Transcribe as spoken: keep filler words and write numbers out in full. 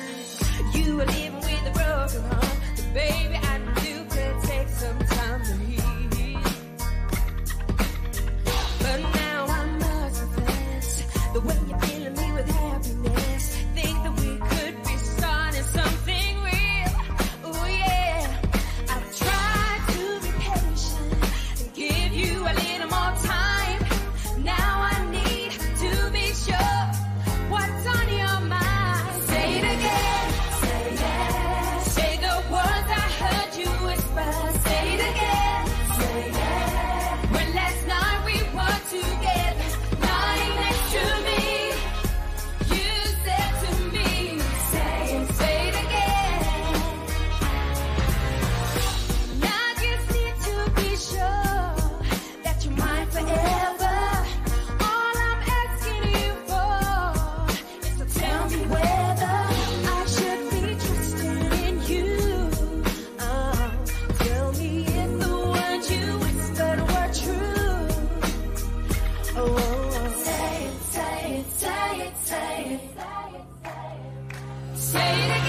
You were living with a broken heart, but baby, I knew you could take some time to heal. But now I must confess, the way you're filling me with happiness, think that we could be starting something real. Oh yeah, I've tried to be patient and give you a little more time. Now I need to be sure what's on your mind. Say it again, say yes. Say the words I heard you whisper. Say it again, say yes. When last night we were together, lying next to me, you said to me, say it, say it again. I just need to be sure that you're mine forever. All I'm asking you for is to tell me whether I should be trusting in you. Oh, tell me if the words you whispered were true. Oh, oh, oh. Say it, say it, say it, say it, say it, say it. Say it again.